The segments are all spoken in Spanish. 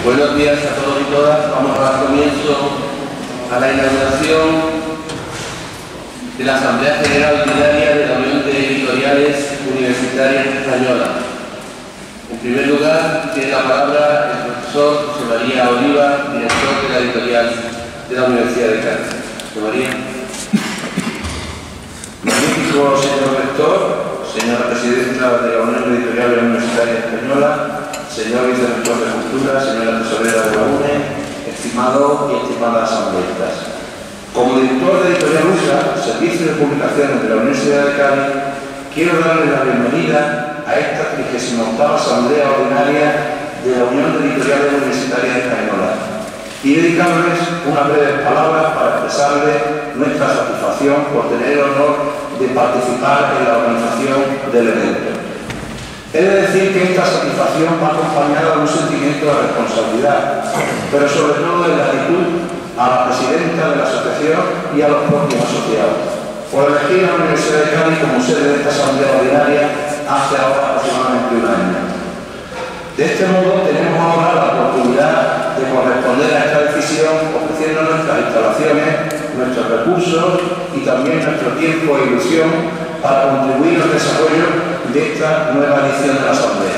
Buenos días a todos y todas. Vamos a dar comienzo a la inauguración de la Asamblea General Ordinaria de la Unión de Editoriales Universitarias Españolas. En primer lugar, tiene la palabra el profesor José María Oliva, director de la editorial de la Universidad de Cádiz. José María. Magnífico señor rector, señora presidenta de la Unión Editorial Universitaria Española, señor vicerrector de Cultura, señora tesorera de la UNE, estimado y estimadas asambleístas. Como director de Editorial USA, Servicio de Publicaciones de la Universidad de Cádiz, quiero darle la bienvenida a esta 38ª Asamblea Ordinaria de la Unión de Editoriales Universitarias Españolas y dedicarles unas breves palabras para expresarles nuestra satisfacción por tener el honor de participar en la organización del evento. He de decir que esta satisfacción va acompañada de un sentimiento de responsabilidad, pero sobre todo de gratitud a la presidenta de la asociación y a los propios asociados, por elegir a la Universidad de Cádiz como sede de esta Asamblea Ordinaria hace ahora aproximadamente un año. De este modo tenemos ahora la oportunidad de corresponder a esta decisión ofreciendo nuestras instalaciones, nuestros recursos y también nuestro tiempo e ilusión para contribuir al desarrollo de esta nueva edición de la Asamblea.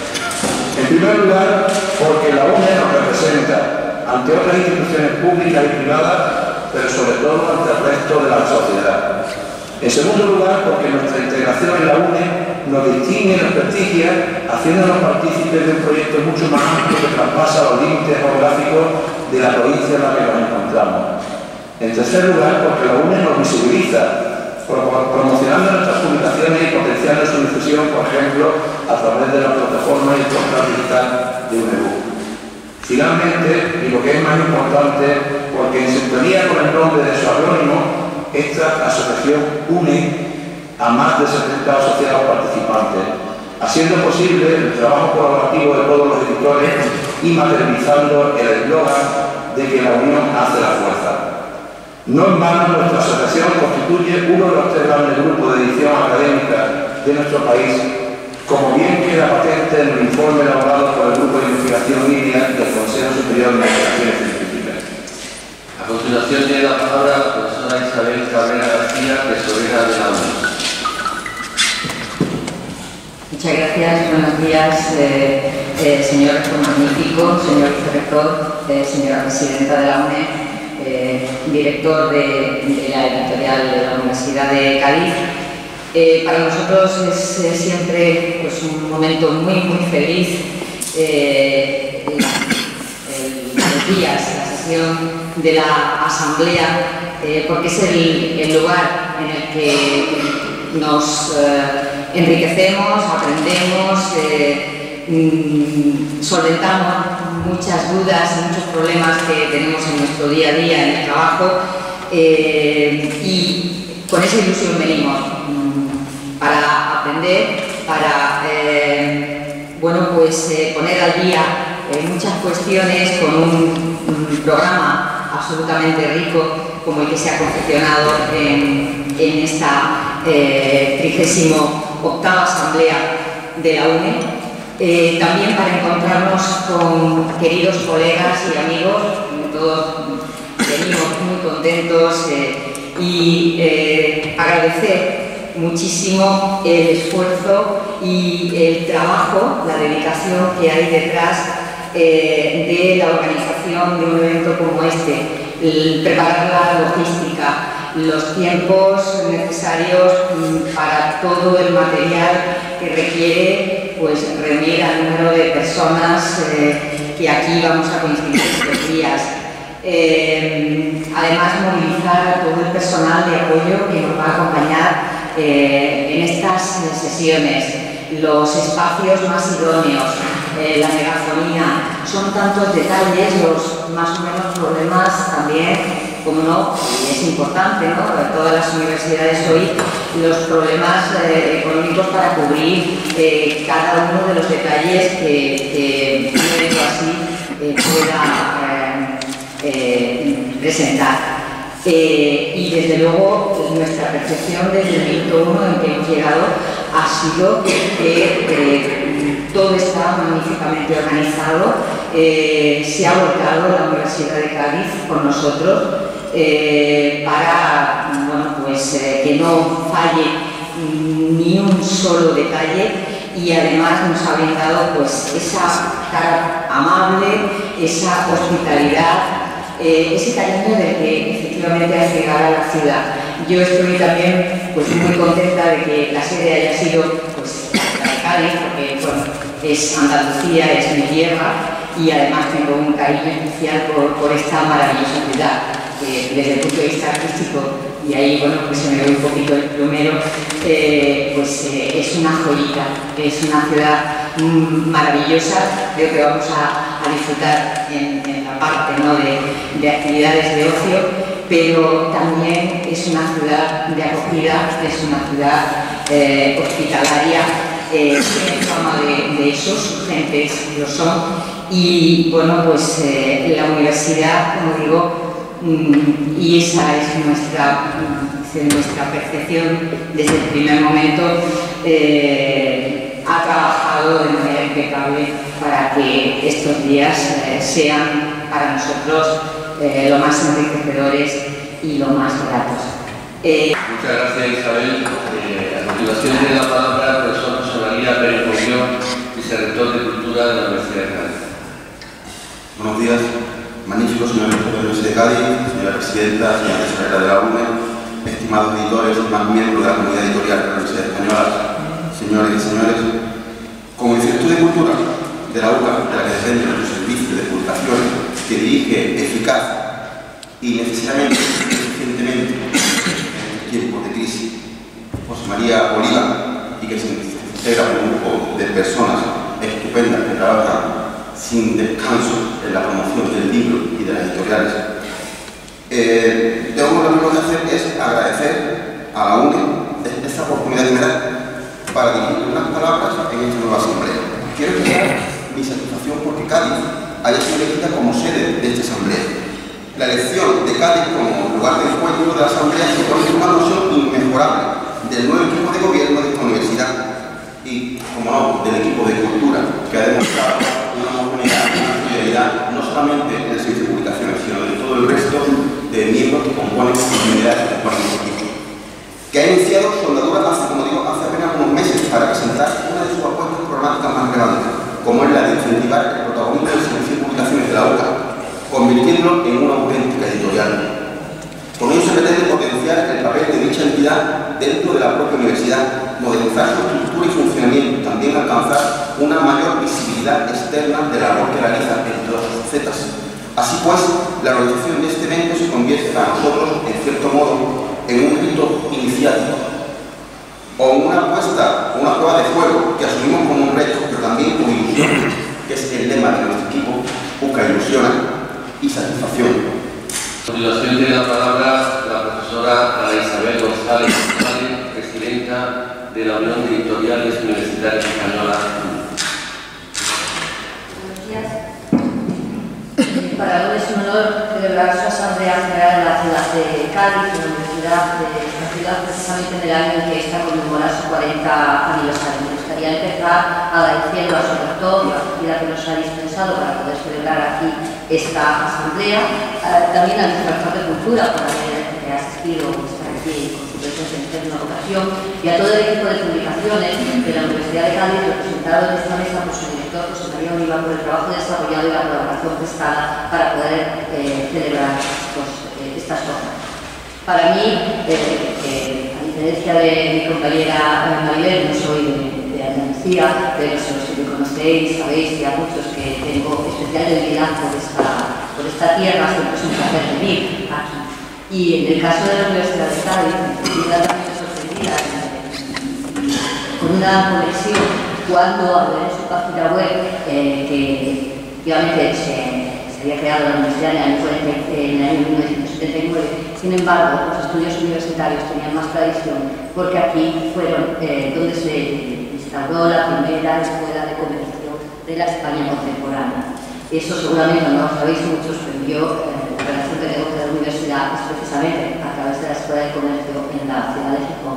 En primer lugar, porque la UNE nos representa ante otras instituciones públicas y privadas, pero sobre todo ante el resto de la sociedad. En segundo lugar, porque nuestra integración en la UNE nos distingue y nos prestigia, haciéndonos partícipes de un proyecto mucho más amplio que traspasa los límites geográficos de la provincia en la que nos encontramos. En tercer lugar, porque la UNE nos visibiliza, promocionando nuestras publicaciones y potenciando su difusión, por ejemplo, a través de la plataforma y el portal digital de UNEBU. Finalmente, y lo que es más importante, porque en sintonía con el nombre de su acrónimo, esta asociación une a más de 70 asociados participantes, haciendo posible el trabajo colaborativo de todos los editores y materializando el eslogan de que la unión hace la fuerza. No en vano, nuestra asociación constituye uno de los 3 grandes grupos de edición académica de nuestro país, como bien queda patente en el informe elaborado por el Grupo de Investigación INIA del Consejo Superior de Investigaciones Científicas. A continuación tiene la palabra la profesora Isabel Cabrera García, tesorera de la UNE. Muchas gracias, buenos días, señor rector magnífico, señor vicerrector, señora presidenta de la UNE, director de la editorial de la Universidad de Cádiz. Para nosotros es siempre pues, un momento muy feliz los días, la sesión de la Asamblea, porque es el lugar en el que nos enriquecemos, aprendemos, solventamos muchas dudas y muchos problemas que tenemos en nuestro día a día en el trabajo y con esa ilusión venimos para aprender, para poner al día muchas cuestiones con un programa absolutamente rico como el que se ha confeccionado en esta 38ª Asamblea de la UNE. También para encontrarnos con queridos colegas y amigos, todos venimos muy contentos y agradecer muchísimo el esfuerzo y el trabajo, la dedicación que hay detrás de la organización de un evento como este, el preparar la logística, los tiempos necesarios para todo el material que requiere pues, reunir al número de personas que aquí vamos a coincidir estos días. Además, movilizar a todo el personal de apoyo que nos va a acompañar en estas sesiones, los espacios más idóneos, la megafonía, son tantos detalles, los más o menos problemas también, como no, y es importante, ¿no? Todas las universidades hoy, los problemas económicos para cubrir cada uno de los detalles que así pueda presentar. Y desde luego nuestra percepción desde el minuto 1 en que hemos llegado ha sido que todo está magníficamente organizado. Se ha volcado la Universidad de Cádiz con nosotros para que no falle ni un solo detalle, y además nos ha brindado pues esa cara amable, esa hospitalidad, ese cariño del que efectivamente al llegar a la ciudad. Yo estoy también pues muy contenta de que la sede haya sido pues la de Cádiz, porque bueno, es Andalucía, es mi tierra, y además tengo un cariño especial por esta maravillosa ciudad, que desde el punto de vista artístico, y ahí bueno, pues se me ve un poquito el plumero, es una joyita, es una ciudad maravillosa. Creo que vamos a disfrutar en la parte, ¿no?, de actividades de ocio, pero también es una ciudad de acogida, es una ciudad hospitalaria, tiene fama de eso, sus gentes lo son, y bueno, pues la universidad, como digo, y esa es nuestra percepción desde el primer momento, ha trabajado de manera impecable para que estos días sean para nosotros lo más enriquecedores y lo más gratos. Muchas gracias, Isabel. A continuación tiene la palabra el profesor José María Pérez Mollón, vicerrector de Cultura de la Universidad de Cádiz. Buenos días. Magnífico señor rector de la Universidad de Cádiz, señora presidenta, señora tesorera de la UNE, estimados editores y más miembros de la comunidad editorial de la Universidad Española, señores y señores, como Instituto de Cultura de la UCA, de la que depende de nuestro servicio de publicaciones, que dirige eficaz y necesariamente eficientemente en tiempos de crisis, José María Oliva, y que se integra un grupo de personas estupendas que trabajan sin descanso en la promoción del libro y de las editoriales. Lo primero que hacer es agradecer a la UNE esta oportunidad que me da para dirigir unas palabras en esta nueva asamblea. Quiero expresar mi satisfacción porque Cádiz haya sido elegida como sede de esta asamblea. La elección de Cádiz como lugar de encuentro de la asamblea se pone en una noción inmejorable del nuevo equipo de gobierno de esta universidad y, como no, del equipo de cultura, que ha demostrado una homogeneidad, una solidaridad, no solamente en el servicio de publicaciones, sino de todo el resto de miembros que componen la comunidad de este equipo, que ha iniciado su andadura hace apenas unos meses para presentar una de sus apuestas programáticas más relevantes, como es la de incentivar el protagonismo del servicio de publicaciones de la UCA, convirtiéndolo en una auténtica editorial. Con ello se pretende potenciar el papel de dicha entidad dentro de la propia universidad, modernizar su estructura y funcionamiento, también alcanzar una mayor visibilidad externa de la labor que realiza en todas sus facetas. Así pues, la organización de este evento se convierte para nosotros, en cierto modo, en un rito iniciático o una apuesta, una prueba de fuego que asumimos como un reto, pero también como ilusión, que es el lema de nuestro equipo: UCA ilusiona y satisfacción. A continuación tiene la palabra la profesora Ana Isabel González, presidenta de la Unión de Editoriales Universitarias Española. Buenos días. Para mí es un honor celebrar su Asamblea General en la ciudad de Cádiz, en la ciudad precisamente en el año en que está conmemorando su 40 aniversario. Me gustaría empezar agradeciendo a su rector la acogida que nos ha dispensado para poder celebrar aquí esta Asamblea, también al vicerrector de Cultura por haber asistido a estar aquí con su presencia en una ocasión, y a todo el equipo de publicaciones de la Universidad de Cádiz, representado en esta mesa por su director José María Oliva, por el trabajo desarrollado y la colaboración prestada para poder celebrar estas cosas. Para mí, a diferencia de mi compañera Maribel, no soy de Andalucía, pero si me conocéis, sabéis que a muchos que tengo especial debilidad por esta tierra, siempre es un placer venir aquí. Y en el caso de la Universidad de Cádiz, estoy realmente sorprendida con una conexión cuando hablé en su página web que efectivamente se había creado la universidad en el año 1979. Sin embargo, los estudios universitarios tenían más tradición porque aquí fueron donde se instauró la primera escuela de comercio de la España contemporánea. Eso seguramente no lo sabéis muchos, pero yo, la relación que tengo con la universidad es precisamente a través de la Escuela de Comercio en la ciudad de Gijón, que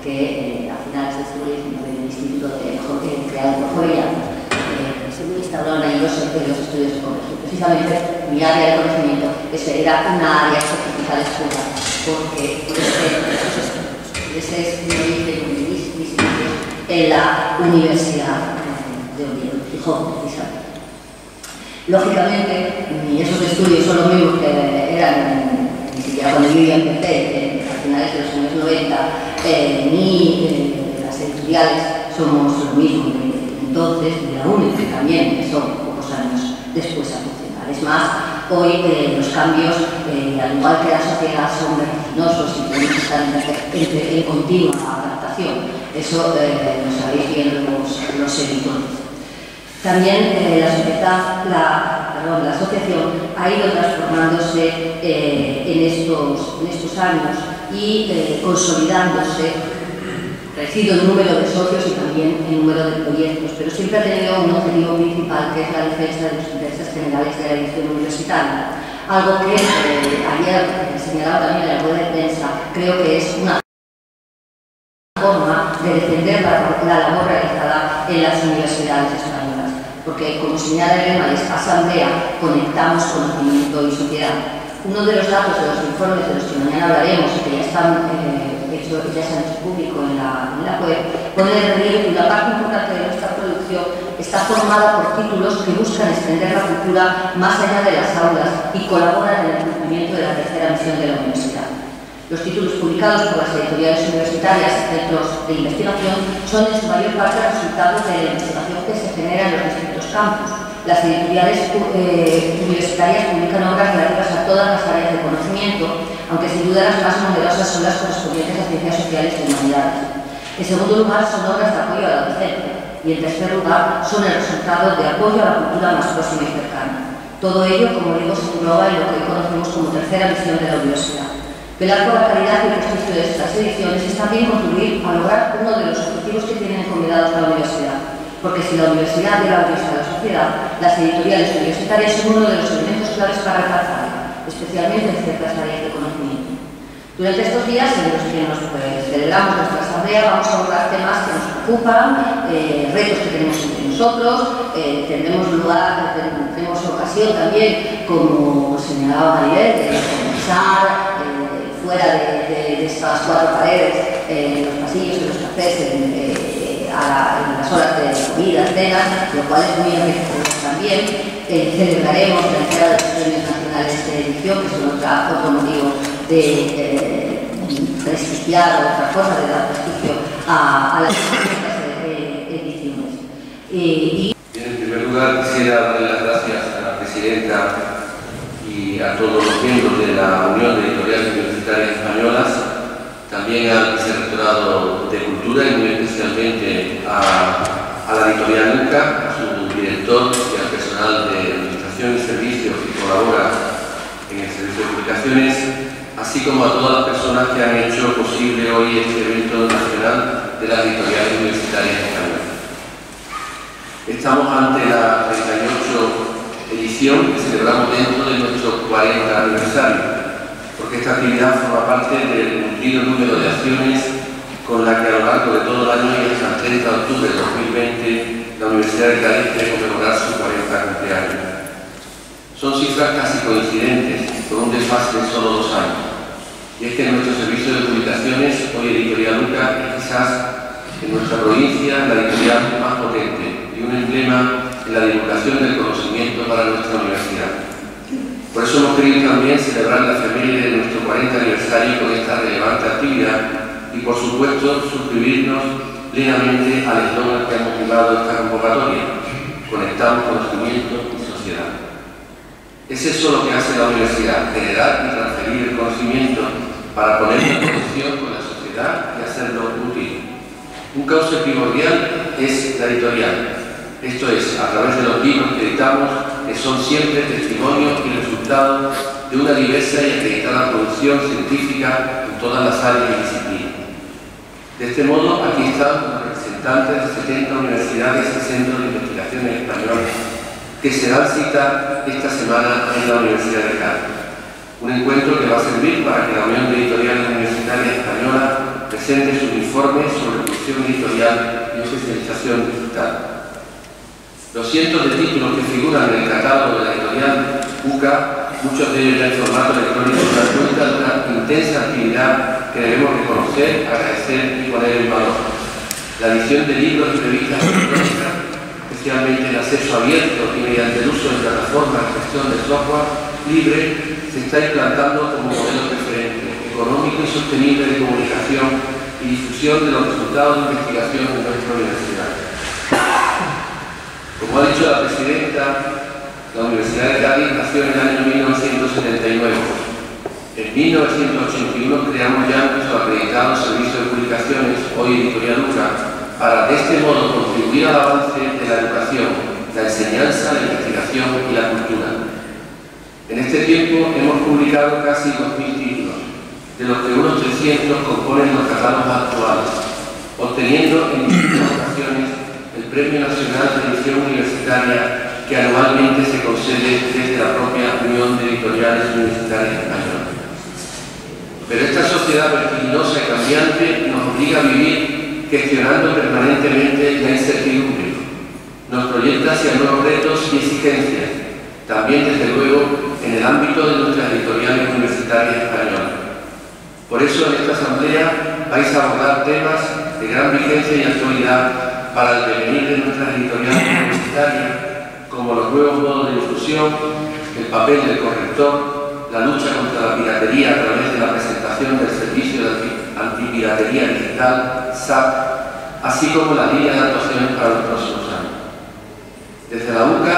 que a finales del siglo XIX el Instituto creado por Jovellanos se instauraron ahí los estudios de comercio. Precisamente mi área de conocimiento era una área específica de escuela, porque ese es mi origen, mis inicios en la Universidad de Oviedo, Gijón, precisamente. Lógicamente, ni esos estudios son los mismos que eran, ni siquiera cuando yo ya empecé, a finales de los años 90, ni las editoriales somos lo mismo de entonces, de la UNED, que también son pocos años después a funcionar. Es más, hoy los cambios, al igual que la sociedad, son vertiginosos y tenemos que estar en continua adaptación. Eso lo sabéis bien los editores. También la asociación ha ido transformándose en estos años y consolidándose, crecido el número de socios y también el número de proyectos, pero siempre ha tenido un objetivo principal, que es la defensa de los intereses generales de la edición universitaria. Algo que ayer señalaba también en la rueda de prensa, creo que es una forma de defender la labor realizada en las universidades españolas, porque como señala el lema de esta asamblea, conectamos conocimiento y sociedad. Uno de los datos de los informes de los que mañana hablaremos y que ya se han hecho público en la web, pone de relieve que una parte importante de nuestra producción está formada por títulos que buscan extender la cultura más allá de las aulas y colaboran en el cumplimiento de la tercera misión de la universidad. Los títulos publicados por las editoriales universitarias y centros de investigación son en su mayor parte resultados de la investigación que se genera en los distintos campos. Las editoriales universitarias publican obras relativas a todas las áreas de conocimiento, aunque sin duda las más numerosas son las correspondientes a ciencias sociales y humanidades. En segundo lugar, son obras de apoyo a la docencia y en tercer lugar, son el resultado de apoyo a la cultura más próxima y cercana. Todo ello, como digo, se engloba en lo que hoy conocemos como tercera misión de la universidad. Velar por la calidad y el prestigio de estas ediciones es también contribuir a lograr uno de los objetivos que tienen encomendados la universidad. Porque si la universidad debe abrirse a la sociedad, las editoriales universitarias son uno de los elementos claves para alcanzarla, especialmente en ciertas áreas de conocimiento. Durante estos días en los que nos celebramos nuestra asamblea, vamos a abordar temas que nos preocupan, retos que tenemos entre nosotros, tenemos ocasión también, como señalaba Maribel, de conversar fuera de estas cuatro paredes, en los pasillos, en los cafés, en las horas de comida, cenas, lo cual es muy enriquecedor también. Celebraremos la entrega de los premios nacionales de edición, que son otro motivo de prestigiar, otra cosa de dar prestigio a las ediciones. En primer lugar, quisiera darle las gracias a la presidenta y a todos los miembros de la Unión de Editoriales Universitarias Españolas, también al Vicerrectorado de Cultura y muy especialmente a la editorial UCA, a su director y al personal de Administración y Servicios que colabora en el Servicio de Publicaciones, así como a todas las personas que han hecho posible hoy este evento nacional de las editoriales universitarias españolas. Estamos ante la 38 edición que celebramos dentro de nuestro 40 aniversario, porque esta actividad forma parte del cumplido número de acciones con la que a lo largo de todo el año y hasta el 30 de octubre de 2020 la Universidad de Cádiz quiere conmemorar su 40 cumpleaños. Son cifras casi coincidentes, con un desfase de solo 2 años. Y es que nuestro servicio de publicaciones, hoy Editorial UCA, es quizás en nuestra provincia la editorial más potente y un emblema en la divulgación del conocimiento para nuestra universidad. Por eso hemos querido también celebrar la efeméride de nuestro 40 aniversario con esta relevante actividad y, por supuesto, suscribirnos plenamente al eslogan que ha motivado esta convocatoria: conectamos conocimiento y sociedad. Es eso lo que hace la universidad, generar y transferir el conocimiento para ponerlo en conexión con la sociedad y hacerlo útil. Un cauce primordial es la editorial. Esto es, a través de los libros que editamos, que son siempre testimonios y resultados de una diversa y acreditada producción científica en todas las áreas y disciplinas. De este modo, aquí están los representantes de 70 universidades y centros de investigaciones españoles que se dan cita esta semana en la Universidad de Cádiz. Un encuentro que va a servir para que la Unión de Editoriales Universitarias Españolas presente sus informes sobre producción editorial y especialización digital. Los cientos de títulos que figuran en el catálogo de la editorial UCA, muchos de ellos ya en formato electrónico, dan cuenta de una intensa actividad que debemos reconocer, agradecer y poner en valor. La edición de libros y revistas electrónicas, especialmente el acceso abierto y mediante el uso de plataformas de gestión de software libre, se está implantando como modelo referente, económico y sostenible de comunicación y difusión de los resultados de investigación de nuestra universidad. Como ha dicho la presidenta, la Universidad de Cádiz nació en el año 1979. En 1981 creamos ya nuestro acreditado Servicio de Publicaciones, hoy Editorial UCA, para de este modo contribuir al avance de la educación, la enseñanza, la investigación y la cultura. En este tiempo hemos publicado casi 2.000 títulos, de los que unos 300 componen los catálogos actuales, obteniendo en distintas ocasiones el Premio Nacional de Edición Universitaria que anualmente se concede desde la propia Unión de Editoriales Universitarias Españolas. Pero esta sociedad vertiginosa y cambiante nos obliga a vivir gestionando permanentemente la incertidumbre. Nos proyecta hacia nuevos retos y exigencias, también desde luego en el ámbito de nuestras editoriales universitarias españolas. Por eso en esta asamblea vais a abordar temas de gran vigencia y actualidad para el devenir de nuestras editoriales universitarias, como los nuevos modos de difusión, el papel del corrector, la lucha contra la piratería a través de la presentación del Servicio de Antipiratería Digital, SAP, así como las líneas de actuación para los próximos años. Desde la UCA